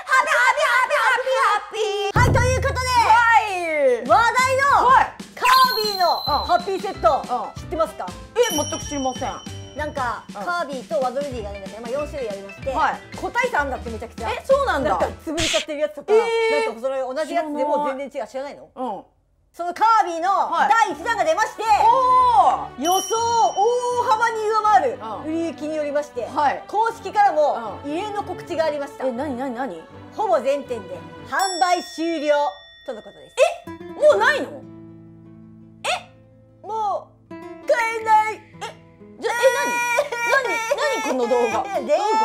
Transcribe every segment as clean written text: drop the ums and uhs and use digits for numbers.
はい、ということで、話題のカービィのハッピーセット知ってますか？ 全く知りません。 なんかカービィとワドルディがあるんですけど、4種類ありまして、個体差あんだってめちゃくちゃ。 そうなんだ。 なんか潰れちゃってるやつとか、なんかそれ同じやつでも全然違う。知らないの？そのカービィの第1弾が出まして、予想を大幅に上回る売り行きによりまして、公式からも異例の告知がありました。 何ほぼ全店で販売終了とのことです。 もうないの？ もう買えない。 じゃ何この動画。 でも開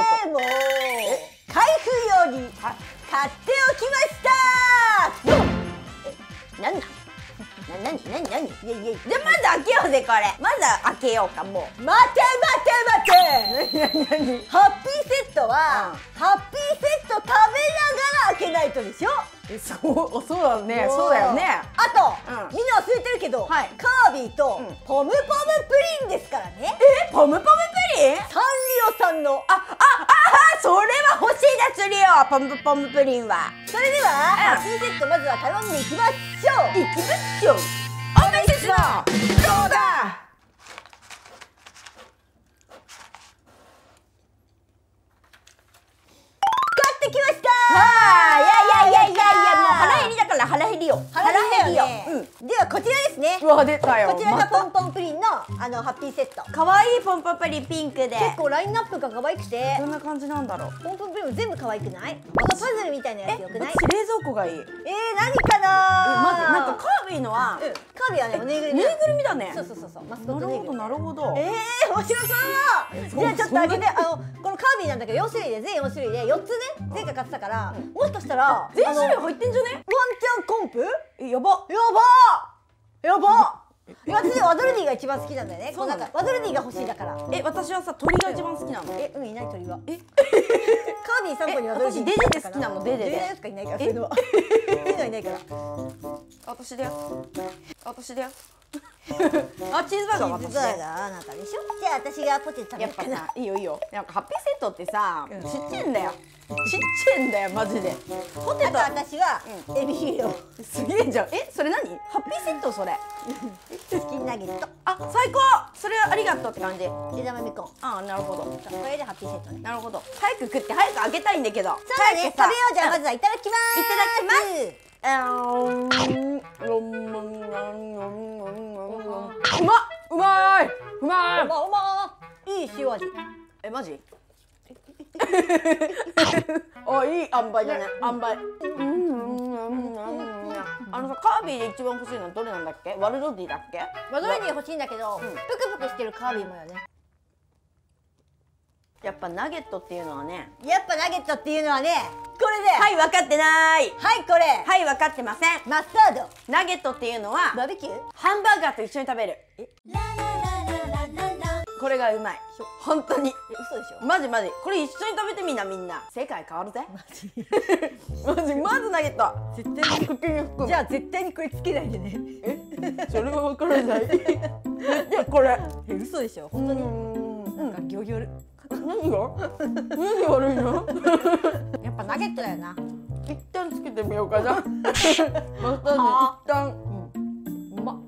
封用に買っておきました。 何？ 何？ じゃあまず開けようぜこれ。まず開けようかもう。 待て。ハッピーセットはハッピーセット食べながら開けないとでしょ。 そうだね。そうだよね。 あとみんな忘れてるけど、カービィとポムポムプリンですからね。 ポムポムプリン？ サンリオさんの。 それは欲しいですリオ。ポムポムプリンは。 それではハッピーセットまずは頼んでいきましょう。 お願いします。どうだ。 買ってきました。 いやもう腹減りだから腹減りよ。 ではこちらですね。 うわ出たよ。 こちらがポンポンプリンのハッピーセット。 可愛いポンポンプリンピンクで。 結構ラインナップが可愛くて。 どんな感じなんだろう。 ポンポンプリンも全部可愛くない？このパズルみたいなやつよくない？ 私冷蔵庫がいい。 何かな？ まずなんかカービィのは。 カービィはね、ぬいぐるみ。 ぬいぐるみだね。 そう。マスコットぬいぐるみ。 なるほど。 面白そう。じゃあちょっと開けて、このカービィなんだけど4種類で全4種類で4つね前回買ってたから、もしかしたら全種類入ってんじゃね？ ワンチャンコンプ？ やば。 私ワドルディが一番好きなんだよね。ワドルディが欲しいだから。 私はさ鳥が一番好きなの。 いない鳥は。カービィ3個にワドルディ。 私デデで好きなの。デデで。 しかいないからそういうのは。そういうのはいないから。 私だよ。チーズバーガー。 チーズバーガーあなたでしょ。じゃあ私がポテト食べるかな。 いいよ。なんかハッピーセットってさ、ちっちゃいんだよマジで。 ポテト私はエビフィレオ。 すげえじゃん。それ何？ハッピーセットそれ。 チキンナゲット。 最高。それはありがとうって感じ。 枝豆コーン。 なるほど。 これでハッピーセットね。 なるほど。早く食って早く開けたいんだけど。 そうだね。食べよう。じゃあまずはいただきます。 うまい。 いい塩味。 マジ？いい塩梅だね。塩梅。カービィで一番欲しいのはどれなんだっけ？ワルドディだっけ？ ワドルディ欲しいんだけど、プクプクしてるカービィもよね。 やっぱナゲットっていうのはね。 これで。 はい分かってない。 これ。 はい分かってません。 マスタード。 ナゲットっていうのはバーベキュー？ ハンバーガーと一緒に食べる。これがうまい。本当に。 嘘でしょ？ マジ。これ一緒に食べてみんなみんな。世界変わるぜ。まずナゲット。 絶対に。じゃあ絶対にこれつけないでね。 それは分からない。じゃこれ。 嘘でしょ？本当に。なんかギョギョル。 何が悪いの？ やっぱナゲットだよな。 一旦つけてみようかな。マスタード一旦。 うまっ。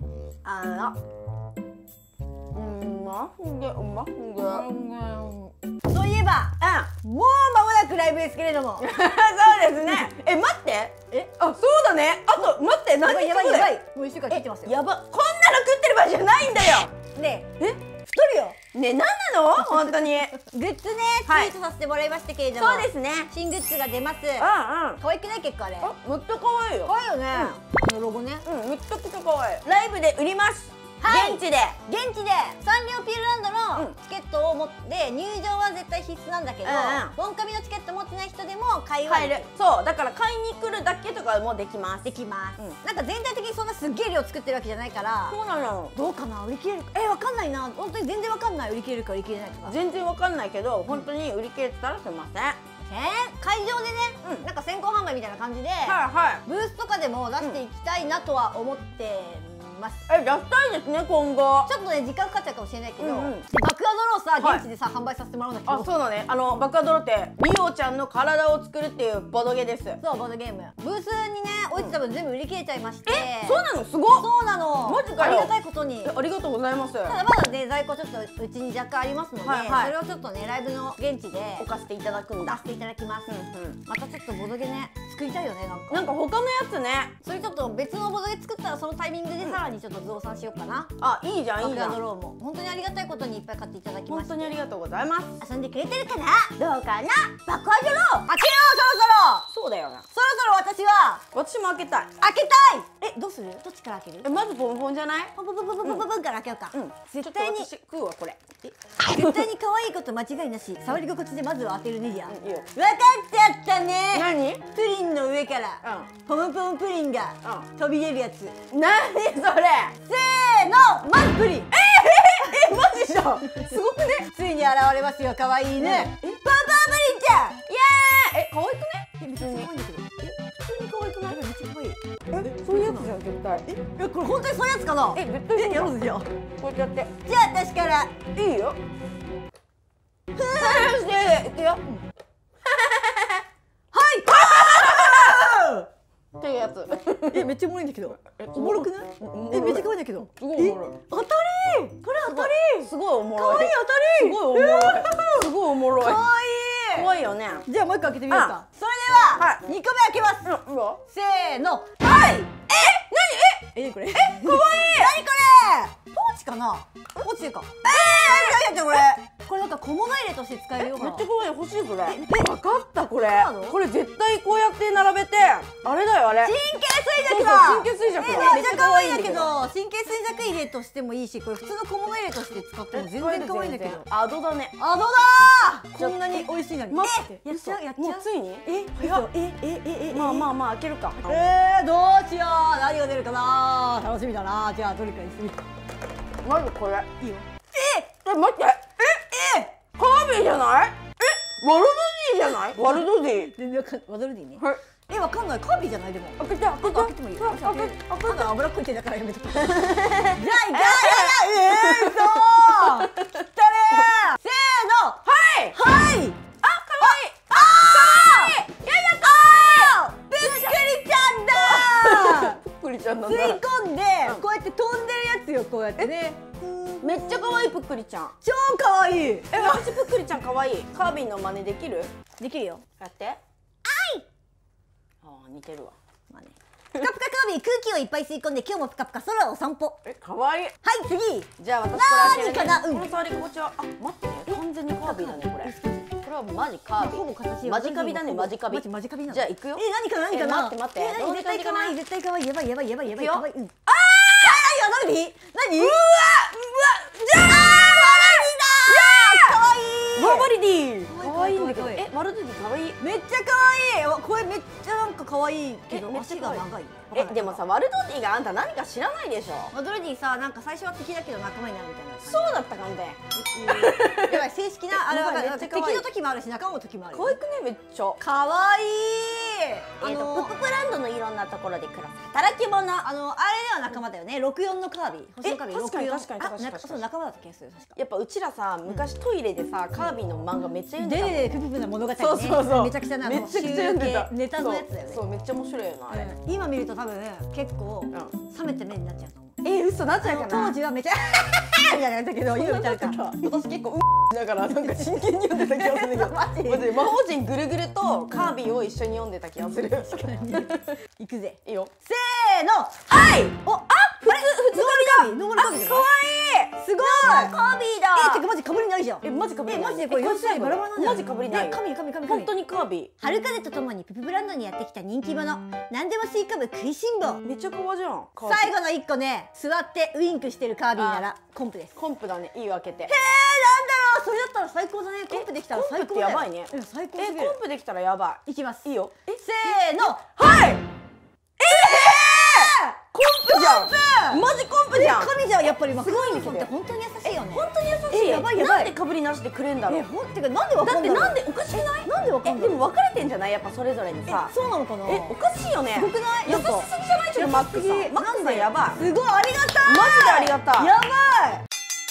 そういえば、もう間もなくライブですけれども。 そうですね。待って。そうだね。あと待って。何？ やばい。もう1週間切ってますよ。 やば。こんなの食ってる場合じゃないんだよ。 ねえ。太るよ。 ね、なんなの？本当に。 グッズね、ツイートさせてもらいましたけれども。 そうですね。 新グッズが出ます。可愛くない結構あれ。 めっちゃ可愛いよ。 可愛いよね。このロゴね。 めっちゃくちゃ可愛い。ライブで売ります。現地でサンリオピューランドのチケットを持って入場は絶対必須なんだけど、ボンカミのチケット持ってない人でも買える。 そうだから買いに来るだけとかもできます。 なんか全体的にそんなすっげえ量作ってるわけじゃないから。 そうなの。 どうかな、売り切れるか。わかんないな。本当に全然わかんない。売り切れるか売り切れないとか全然わかんないけど、本当に売り切れてたらすいません。 会場でね、なんか先行販売みたいな感じでブースとかでも出していきたいなとは思ってます。 やりたいですね、今後。 ちょっとね時間かかっちゃうかもしれないけど、バックアドローさ現地でさ販売させてもらうんだけど。 あ、そうだね。バックアドロってリオちゃんの体を作るっていうボードゲーです。 そう、ボードゲーム。ブースにね置いてた分全部売り切れちゃいまして。 そうなの？すごっ。 そうなの。 マジかよ。 ありがたいことに。 ありがとうございます。 ただまだね在庫ちょっとうちに若干ありますので、それをちょっとねライブの現地で置かせていただくんだ。 出していただきます。またちょっとボードゲね作りたいよねなんか他のやつね。 それちょっと別のボードゲ作ったらそのタイミングでさらにちょっと増産しようかな。 あ、いいじゃんいいじゃん。 バックアドローも本当にありがたいことにいっぱい買っていただきまして。 本当にありがとうございます。 遊んでくれてるかな？どうかな？バックアドロー開けようそろそろ。 そうだよな。 そろそろ私は私も開けたい。 開けたい。どうする？どっちから開ける？ まずポンポンじゃない？ ポンポンポンポンポンポンから開けようか。絶対に食うわこれ。 絶対に可愛いこと間違いなし。触り心地でまずは当てるねじゃ。分かっちゃったね。 何？ プリンの上からポムポムプリンが飛び出るやつ。 何それ？ せーの、まずプリン。 マジじゃん。すごくね。 ついに現れますよ、可愛いね。パンパンプリンちゃん。 イエーイ。可愛くね？ めっちゃ可愛いんだけど。 普通に可愛くない？ めっちゃ可愛い。 そういうやつじゃん絶対。 これ本当にそういうやつかな？ 絶対やろうぜじゃあ。 こうやってやって。 じゃあ私から。 いいよ。していくよ。っていうやつ。 めっちゃおもろいんだけど。おもろくない？めっちゃ可愛いんだけど。 すごいおもろい。 当たり！これ当たり！ すごいおもろい。 可愛い当たり！ すごいおもろい。すごいおもろい。 可愛い。 可愛いよね。 じゃあもう一個開けてみようか。それでは2個目開けます。せーの。はい。何これ？可愛い。何これ？ポーチかな？ポーチか。何これ？これなんか小物入れとして使えるよ。 めっちゃ可愛い。欲しいそれ。分かったこれ。これ絶対こうやって並べてあれだよあれ。 神経衰弱だ。 神経衰弱。 めっちゃ可愛いんだけど神経衰弱入れとしてもいいし、これ普通の小物入れとして使っても全然可愛いんだけど。 アドだね。 アドだー。こんなに美味しいのに。 待って。 やっちゃうやっちゃう。 もうついに？まあ開けるか。 どうしよう。何が出るかな。楽しみだな。じゃあどれかにしてみよう。 まずこれ。 いいよ。 待って。カービィじゃない？ワルドディじゃない？ワルドディ。 全然わかんない。ワルドディね。 はい。 わかんない。カービィじゃないでも。開けてもいいよ。開けて。脂っこい手だからやめとく。じゃあいか嘘。きたね。せーの。はい。可愛い。 ぷっくりちゃんなん吸だ。 い込んでこうやって飛んでるやつよ。こうやってね。 めっちゃ可愛いぷっくりちゃん。 超可愛い。 私ぷっくりちゃん可愛い。カービィの真似できる？ できるよ。 やって。似てるわ。 まあね。プカプカカービィ、空気をいっぱい吸い込んで今日もプカプカ空をお散歩。 可愛い。 はい次。 じゃあ私これ開けるね。 何かな？ この触り心地は待ってね。完全にカービィだねこれ。これはマジカービィ。 ほぼ形マジカビだねマジカビ。 マジカビなの。 じゃあ行くよ。 何かな。 待って。 絶対可愛い絶対可愛い。やばい。可愛い。何？うわじゃあワバリディ。可愛いんだけど。ワルドディ可愛い。 めっちゃ可愛い。これめっちゃなんか可愛いけど足が長い。 でもさワルドディがあんた何か知らないでしょ。 ワルドディさなんか最初は敵だけど仲間になるみたいな。 そうだったかんで。 やばい正式なあれは敵の時もあるし仲間の時もある。 可愛くねめっちゃ。 可愛い。 プップランドのいろんなところで暮らす働き者。 あれでは仲間だよね。64のカービィ。星のカービィ。 確かに。 そう仲間だった気がする確か。 やっぱうちらさ昔トイレでさカービィの漫画めっちゃ読んでたもん。 でプププな物語ね。 そう。 めちゃくちゃなめちゃくちゃ読んでた。 ネタのやつだよね。 そうめっちゃ面白いよなあれ。 今見ると多分結構冷めて目になっちゃうと思う。 嘘なっちゃうかな。 当時はめちゃみたいなだけど今見たら私結構だからなんか真剣に読んでた気がするんだけど。マジ魔法陣ぐるぐるとカービィを一緒に読んでた気がする。 いくぜ。 いいよ。 せーの。 はい。 普通カービィ。ノーマルカービィじゃない？ 可愛い。 すごい。 カービィだ。 てかマジかぶりないじゃん。 マジかぶりない。 マジでこれ4種類バラバラなんだよ。 マジかぶりない。 神。 本当にカービィ。 春風とともにププブランドにやってきた人気者。何でも吸い込む食いしん坊。 めっちゃ可愛いじゃん。 最後の1個ね、座ってウインクしてるカービィならコンプです。 コンプだね。いい開けて。 なんだろう。それだったら最高だね。コンプできたら最高だよ。 やばいね。 最高。 コンプできたらやばい。 いきます。 いいよ。 せーの。 はい。コンプじゃん。マジコンプじゃん。 神じゃん。やっぱりすごいんですよ。 本当に優しいよね。 本当に優しい。 やばい。 なんでかぶりなしでくれんだろう。 てかなんでわかんない。 なんでおかしくない？ なんでわかんない。 でも分かれてんじゃない？やっぱそれぞれにさ。 そうなのかな。 おかしいよね。 すごくない？ 優しすぎじゃない？ちすよマックさん。マックさんやばい。 すごいありがたい。 マジでありがたい。 やばい。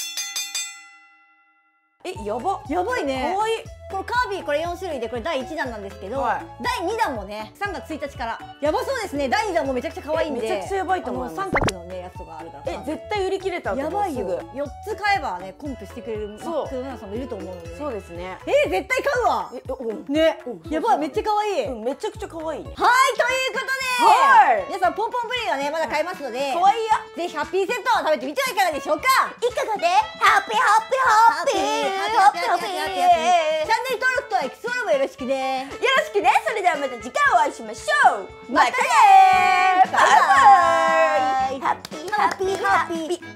やば。 やばいね。 可愛い。 このカービィこれ4種類でこれ第1弾なんですけど、第2弾もね3月1日からやばそうですね。第2弾もめちゃくちゃ可愛いんで、 めちゃくちゃやばいと思う。 三角のねやつとかあるから、 絶対売り切れた。 やばいよ。4つ買えばねコンプしてくれるマックナナさんもいると思うので。 そうですね。 絶対買うわね。やばい、めっちゃ可愛い。 めちゃくちゃ可愛いね。 はい、ということで皆さんポンポンプリンはねまだ買えますので、 可愛いやぜひハッピーセットを食べてみてはいかがでしょうか。 いかがでハッピーハッピーハッピーハッピーハッピーチャンネル登録とエクスフォローもよろしくね。 よろしくね。それではまた次回お会いしましょう。またねー。バイバイ。ハッピーハッピーハッピー。